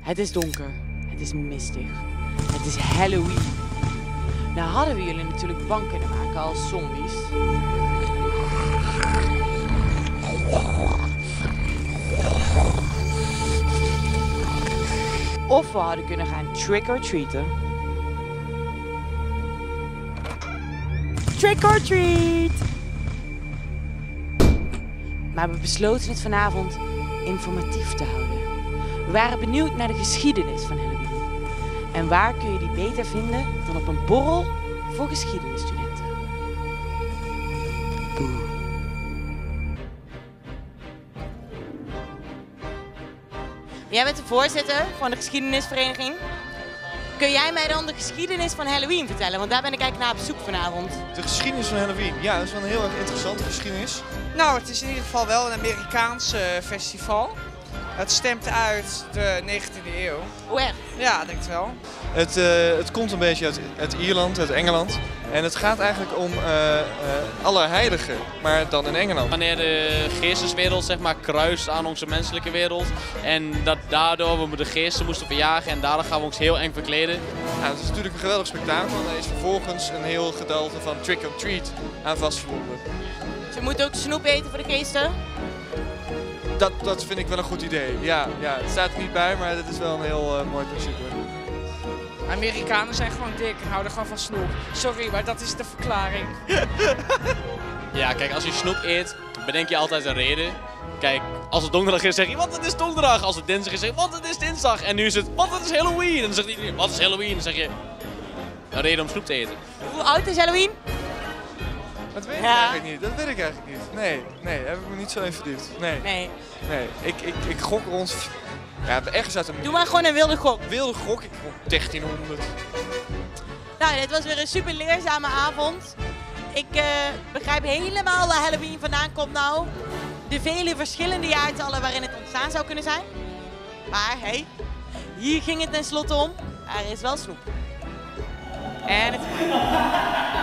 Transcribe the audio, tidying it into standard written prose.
Het is donker. Het is mistig. Het is Halloween. Nou hadden we jullie natuurlijk bang kunnen maken als zombies. Of we hadden kunnen gaan trick-or-treaten. Trick-or-treat! Maar we besloten het vanavond informatief te houden. We waren benieuwd naar de geschiedenis van Halloween. En waar kun je die beter vinden dan op een borrel voor geschiedenisstudenten? Boe. Jij bent de voorzitter van de geschiedenisvereniging. Kun jij mij dan de geschiedenis van Halloween vertellen? Want daar ben ik eigenlijk naar op zoek vanavond. De geschiedenis van Halloween, ja, dat is wel een heel erg interessante geschiedenis. Nou, het is in ieder geval wel een Amerikaans festival. Het stemt uit de 19e eeuw. Hoe echt? Ja, denk ik wel. Het komt een beetje uit Ierland, uit Engeland. En het gaat eigenlijk om Allerheiligen, maar dan in Engeland. Wanneer de geesteswereld zeg maar kruist aan onze menselijke wereld. En dat daardoor we de geesten moesten verjagen en daardoor gaan we ons heel eng verkleden. Ja, het is natuurlijk een geweldig spektakel en er is vervolgens een heel gedeelte van trick-or-treat aan vastverbonden. Ze moeten ook snoep eten voor de geesten. Dat vind ik wel een goed idee. Ja, het staat er niet bij, maar het is wel een heel mooi principe. Amerikanen zijn gewoon dik en houden gewoon van snoep. Sorry, maar dat is de verklaring. Ja, kijk, als je snoep eet, bedenk je altijd een reden. Kijk, als het donderdag is, zeg je, want het is donderdag. Als het dinsdag is, zeg je, want het is dinsdag. En nu is het, want het is Halloween. En dan zegt iedereen, wat is Halloween? Dan zeg je, een reden om snoep te eten. Hoe oud is Halloween? Dat weet ik eigenlijk niet. Dat weet ik eigenlijk niet. Nee, daar heb ik me niet zo in verdiept. Nee. Ik gok rond. Ja, ergens uit een. Doe maar gewoon een wilde gok. Wilde gok, ik gok 1300. Nou, dit was weer een super leerzame avond. Ik begrijp helemaal waar Halloween vandaan komt nou. De vele verschillende jaartallen waarin het ontstaan zou kunnen zijn. Maar hey, hier ging het tenslotte om. Er is wel snoep. En het